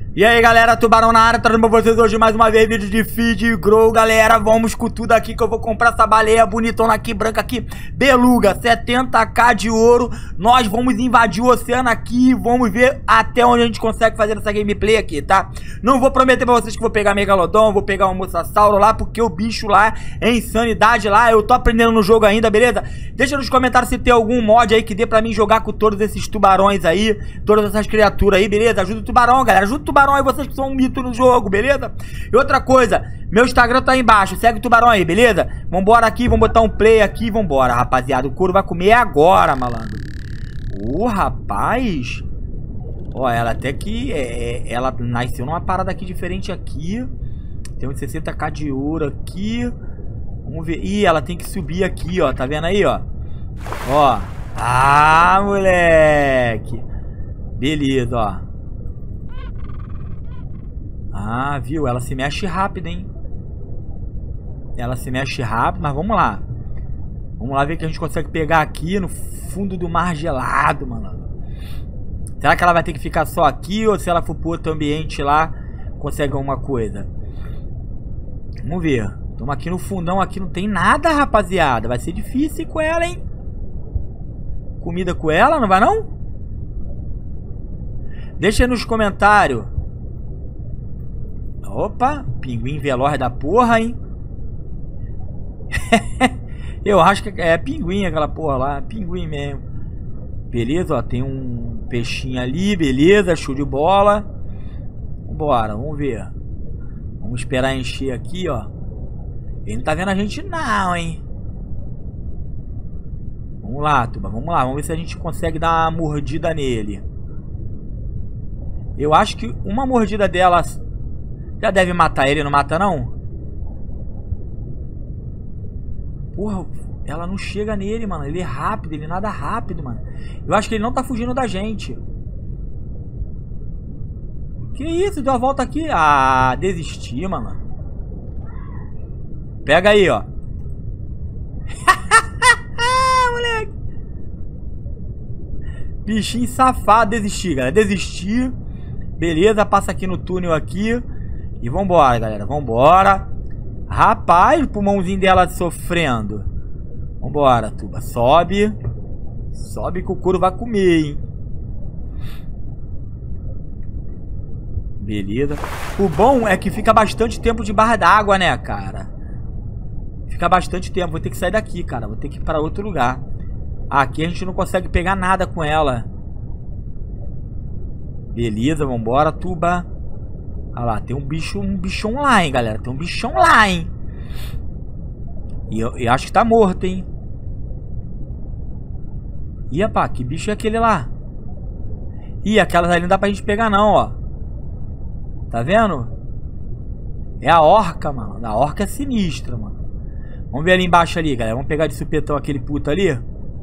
E aí galera, Tubarão na área, trazendo pra vocês hoje mais uma vez vídeo de feed grow, galera. Vamos com tudo aqui que eu vou comprar essa baleia bonitona aqui, branca aqui, beluga, 70k de ouro. Nós vamos invadir o oceano aqui, vamos ver até onde a gente consegue fazer essa gameplay aqui, tá? Não vou prometer pra vocês que vou pegar Megalodon, vou pegar um Mosasauro lá, porque o bicho lá é insanidade lá, eu tô aprendendo no jogo ainda, beleza? Deixa nos comentários se tem algum mod aí que dê pra mim jogar com todos esses tubarões aí, todas essas criaturas aí, beleza? Ajuda o tubarão, galera, ajuda o tubarão aí, vocês que são um mito no jogo, beleza? E outra coisa, meu Instagram tá aí embaixo, segue o tubarão aí, beleza? Vambora aqui, vamos botar um play aqui e vambora, rapaziada. O couro vai comer agora, malandro. Rapaz. Ó, ela até que ela nasceu numa parada aqui diferente aqui. Tem uns 60k de ouro aqui. Vamos ver. Ih, ela tem que subir aqui, ó, tá vendo aí, ó? Ó. Ah, moleque. Beleza, ó. Ah, viu? Ela se mexe rápido, hein? Ela se mexe rápido, mas vamos lá. Vamos lá ver o que a gente consegue pegar aqui no fundo do mar gelado, mano. Será que ela vai ter que ficar só aqui? Ou se ela for pro outro ambiente lá, consegue alguma coisa? Vamos ver. Estamos aqui no fundão, aqui não tem nada, rapaziada. Vai ser difícil ir com ela, hein? Comida com ela, não vai não? Deixa aí nos comentários. Opa, pinguim veloz da porra, hein? Eu acho que é pinguim aquela porra lá, pinguim mesmo. Beleza, ó, tem um peixinho ali, beleza, show de bola. Vambora, vamos ver. Vamos esperar encher aqui, ó. Ele não tá vendo a gente não, hein? Vamos lá, Tuba, vamos lá, vamos ver se a gente consegue dar uma mordida nele. Eu acho que uma mordida dela já deve matar ele, não mata não? Porra, ela não chega nele, mano. Ele é rápido, ele nada rápido, mano. Eu acho que ele não tá fugindo da gente. Que isso? Deu a volta aqui. Ah, desisti, mano. Pega aí, ó. Moleque. Bichinho safado. Desistir, galera. Desistir. Beleza, passa aqui no túnel aqui. E vambora, galera. Vambora. Rapaz, o pulmãozinho dela sofrendo. Vambora, Tuba. Sobe. Sobe que o couro vai comer, hein? Beleza. O bom é que fica bastante tempo de barra d'água, né, cara? Fica bastante tempo. Vou ter que sair daqui, cara. Vou ter que ir para outro lugar. Aqui a gente não consegue pegar nada com ela. Beleza, vambora, Tuba. Olha lá, tem um bichão lá, hein, galera. Tem um bichão lá, hein. E eu acho que tá morto, hein. Ih, rapá, que bicho é aquele lá? Ih, aquelas ali não dá pra gente pegar não, ó. Tá vendo? É a orca, mano. A orca é sinistra, mano. Vamos ver ali embaixo ali, galera. Vamos pegar de supetão aquele puto ali.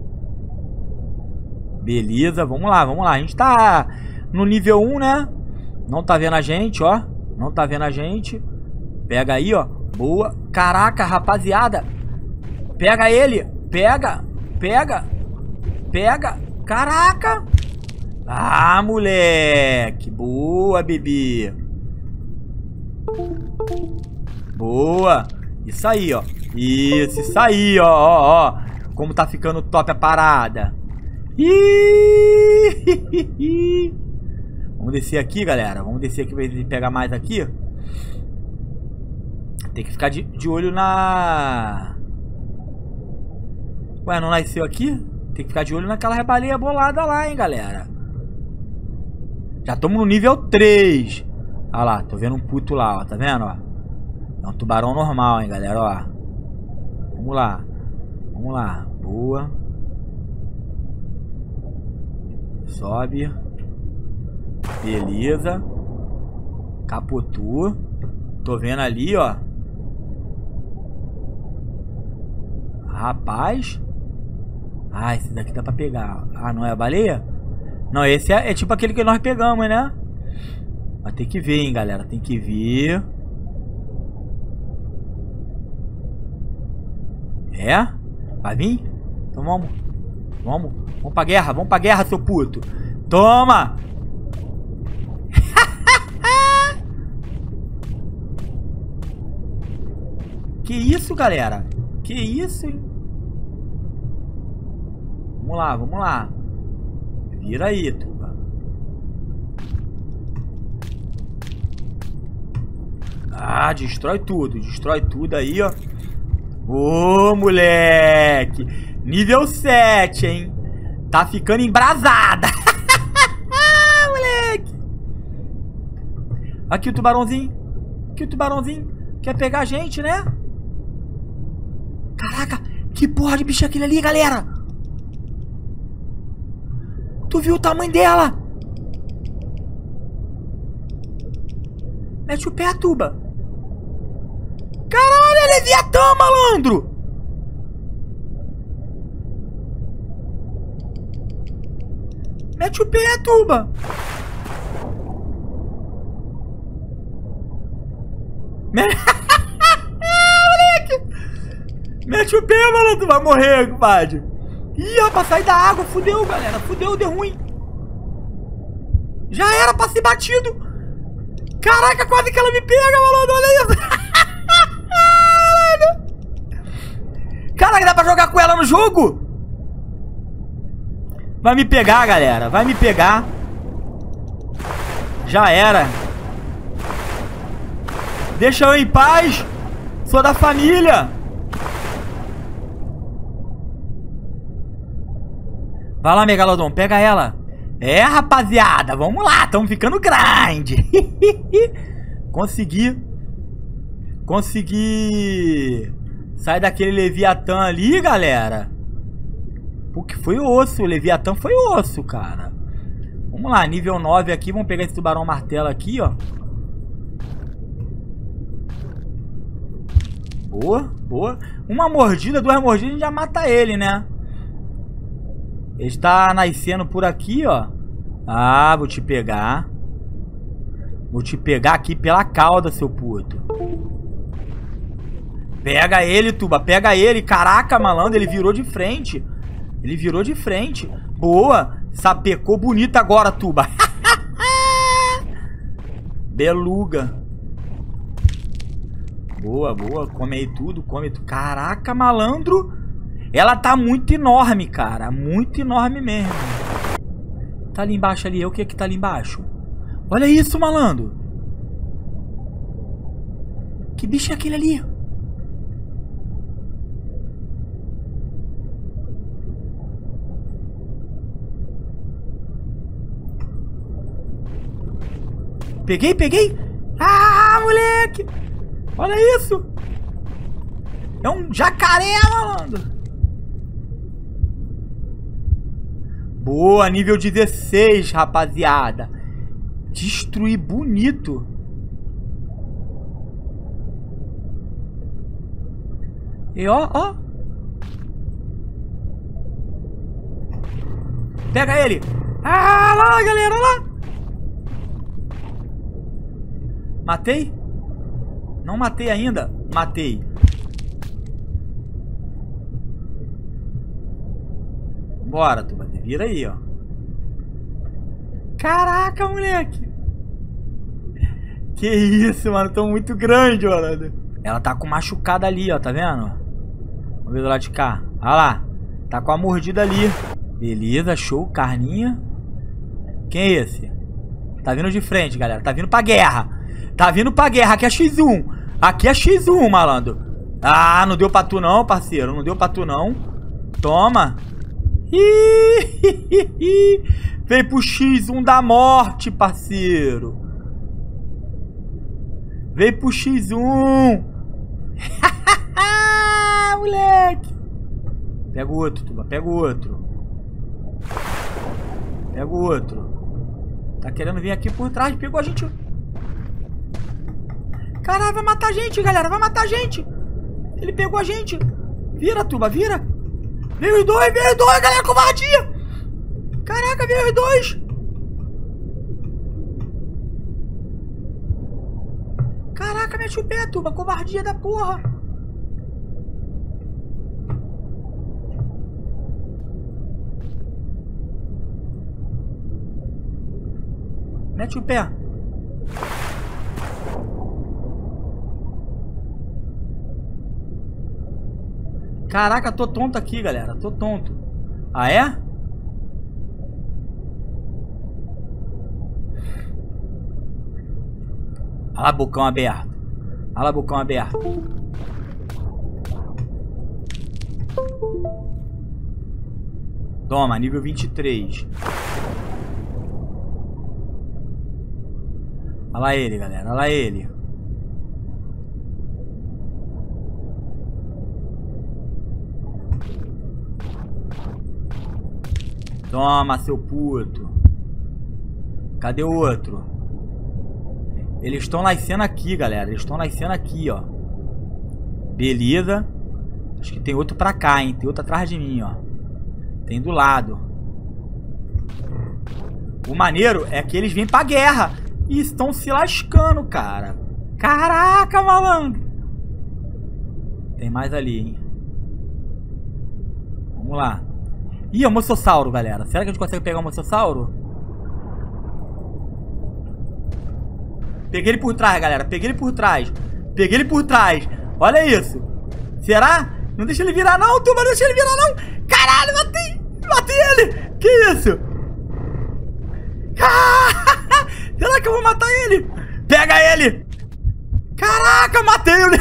Beleza, vamos lá, vamos lá. A gente tá no nível 1, né? Não tá vendo a gente, ó. Não tá vendo a gente. Pega aí, ó. Boa. Caraca, rapaziada. Pega ele. Pega. Pega. Pega. Caraca. Ah, moleque. Boa, bebê. Boa. Isso aí, ó. Isso aí, ó. Ó, ó. Como tá ficando top a parada. Ih. Vamos descer aqui, galera. Vamos descer aqui pra ele pegar mais aqui. Tem que ficar de olho na... Ué, não nasceu aqui? Tem que ficar de olho naquela baleia bolada lá, hein, galera. Já estamos no nível 3. Olha lá, tô vendo um puto lá, ó. Tá vendo, ó? É um tubarão normal, hein, galera, ó. Vamos lá. Vamos lá. Boa. Sobe. Beleza. Capotou. Tô vendo ali, ó. Rapaz. Ah, esse daqui dá pra pegar. Ah, não é a baleia? Não, esse é tipo aquele que nós pegamos, né? Mas tem que ver, hein, galera. Tem que ver. É? Vai vir? Então vamos. Vamos. Vamos pra guerra. Vamos pra guerra, seu puto. Toma! Que isso, galera? Que isso, hein? Vamos lá, vamos lá. Vira aí, Tuba. Ah, destrói tudo aí, ó. Ô, moleque. Nível 7, hein? Tá ficando embrasada. Moleque. Aqui o tubarãozinho. Aqui o tubarãozinho. Quer pegar a gente, né? Caraca, que porra de bicho é aquele ali, galera? Tu viu o tamanho dela? Mete o pé, Tuba. Caralho, é Leviatã, malandro. Mete o pé, Tuba. Mete o pé, malandro. Tu vai morrer, compadre. Ih, rapaz, sai da água. Fudeu, galera. Fudeu, deu ruim. Já era pra ser batido. Caraca, quase que ela me pega, malandro. Olha isso. Caraca, dá pra jogar com ela no jogo? Vai me pegar, galera. Vai me pegar. Já era. Deixa eu em paz. Sou da família. Vai lá, Megalodon. Pega ela. É, rapaziada. Vamos lá. Estamos ficando grande. Consegui. Sai daquele Leviatã ali, galera. Porque foi osso. O Leviatã foi osso, cara. Vamos lá. Nível 9 aqui. Vamos pegar esse tubarão martelo aqui, ó. Boa, boa. Uma mordida, 2 mordidas, a gente já mata ele, né? Ele está nascendo por aqui, ó. Ah, vou te pegar. Vou te pegar aqui pela cauda, seu puto. Pega ele, Tuba. Pega ele. Caraca, malandro, ele virou de frente. Ele virou de frente. Boa. Sapecou bonito agora, Tuba. Beluga. Boa, boa. Come aí tudo, come tudo. Caraca, malandro. Ela tá muito enorme, cara. Muito enorme mesmo. Tá ali embaixo ali. O que que tá ali embaixo? Olha isso, malandro. Que bicho é aquele ali? Peguei, peguei. Ah, moleque. Olha isso. É um jacaré, malandro. Boa, nível 16, rapaziada. Destruir bonito. E ó, ó. Pega ele. Ah, lá, galera, lá. Matei? Não matei ainda. Matei. Bora, Tuba. Vira aí, ó. Caraca, moleque. Que isso, mano. Tô muito grande, mano. Ela tá com machucada ali, ó. Tá vendo? Vamos ver do lado de cá. Olha lá. Tá com a mordida ali. Beleza, show. Carninha. Quem é esse? Tá vindo de frente, galera. Tá vindo pra guerra. Tá vindo pra guerra. Aqui é X1. Aqui é X1, malandro. Ah, não deu pra tu não, parceiro. Não deu pra tu não. Toma. Vem pro X1 da morte, parceiro. Vem pro X1. Moleque. Pega o outro, Tuba. Pega o outro. Pega o outro. Tá querendo vir aqui por trás. Pegou a gente. Caralho, vai matar a gente, galera. Vai matar a gente. Ele pegou a gente. Vira, Tuba, vira. Veio os dois, galera, covardia! Caraca, veio os dois! Caraca, mete o pé, Tuba, covardia da porra! Mete o pé! Caraca, tô tonto aqui, galera. Tô tonto. Ah, é? Olha lá, bocão aberto. Olha lá, bocão aberto. Toma, nível 23. Olha lá ele, galera. Olha lá ele. Toma, seu puto. Cadê o outro? Eles estão nascendo aqui, galera. Eles estão nascendo aqui, ó. Beleza. Acho que tem outro pra cá, hein. Tem outro atrás de mim, ó. Tem do lado. O maneiro é que eles vêm pra guerra. E estão se lascando, cara. Caraca, malandro. Tem mais ali, hein. Vamos lá. Ih, é o mossossauro, galera. Será que a gente consegue pegar o mossossauro? Peguei ele por trás, galera. Peguei ele por trás. Peguei ele por trás. Olha isso. Será? Não deixa ele virar, não, turma. Não deixa ele virar, não. Caralho, matei. Matei ele. Que isso? Será que eu vou matar ele? Pega ele. Caraca, matei ele.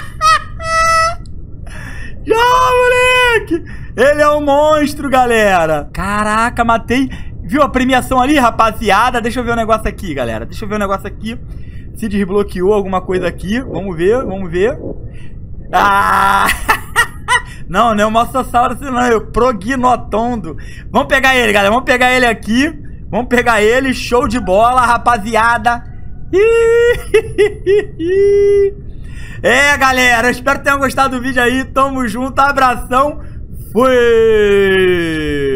Já, moleque. Ele é um monstro, galera. Caraca, matei. Viu a premiação ali, rapaziada? Deixa eu ver um negócio aqui, galera. Deixa eu ver um negócio aqui. Se desbloqueou alguma coisa aqui. Vamos ver, vamos ver. Ah! Não, não é o mossossauro, não. É o Prognotondo. Vamos pegar ele, galera. Vamos pegar ele aqui. Vamos pegar ele. Show de bola, rapaziada. É, galera. Eu espero que tenham gostado do vídeo aí. Tamo junto. Abração. Fui!